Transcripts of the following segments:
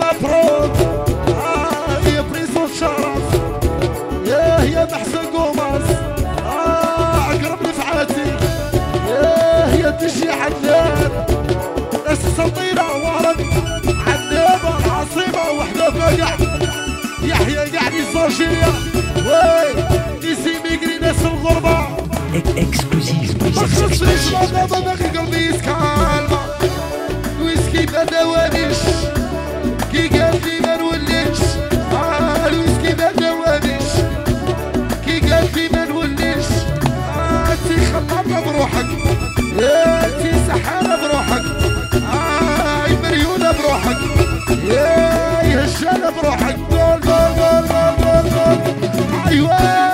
برود يا بريسو شرف يا محسن قوماس اقرب نفعاتي يا تجي عدنان ناس سطيرة ورد عنابة العاصمة وحدة فقع يحيى قاعد الزوجية وي نسي ميقري ناس الغربة ما خصنيش ما باقي قلبي يسكالما الويسكي ما دوانيش كي قال لي ما نوليش الويسكي ما دوانيش كي قال لي ما نوليش انتي خلطة بروحك انتي سحارة بروحك مريونة بروحك يا هشالة بروحك جول جول جول جول جول جول ايوه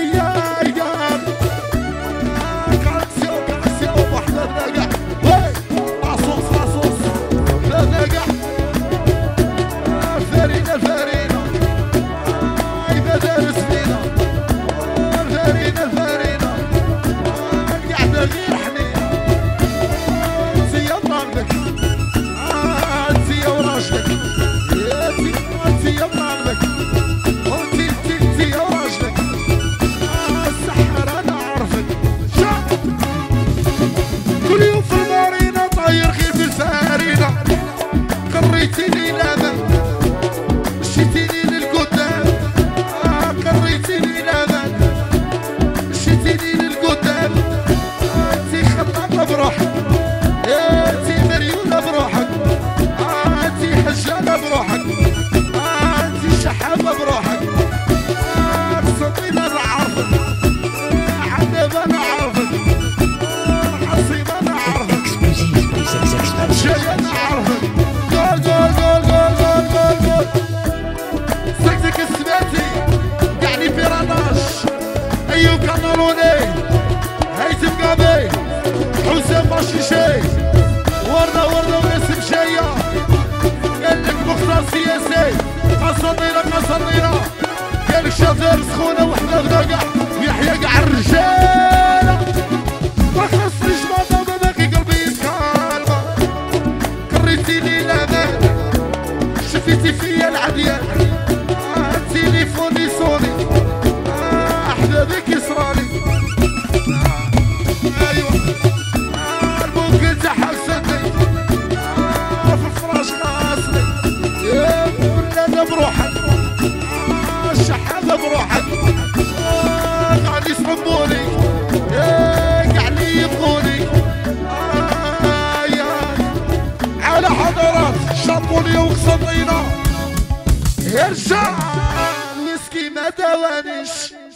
قريتيني لامن مشيتيني للقدام قريتيني لامن مشيتيني للقدام انتي خطابة بروحك انتي مريولة بروحك انتي حجالة بروحك انتي شحابة بروحك سطينة انا عارفك عنابة انا عارفك عصيبة انا عارفك شاي انا عارفك جول جول جول جول جول جول جول سكسك السباتي يعني بيراناش ايوب كانالوني هيثم قابي حسام باشيشي وردة وردة ونسم شاية قالك مختار سياسي قصديرة قصديرة قالك شافير سخونة وحدة غدا ويحيى قاع الرجالة ما خصنيش ما باقي قلبي يتكالما قريتيني لامان شفيتي فيا العديان تليفوني صوني احبابك يصرالي ايوه البوك تاعها سدي في الفراش خاصني يا ولادة بروحك الشحابة بروحك قاعد يصحبوني قاعد يبغوني على حضارات شطوني وقسطينة يرجع الويسكي ما دوانيش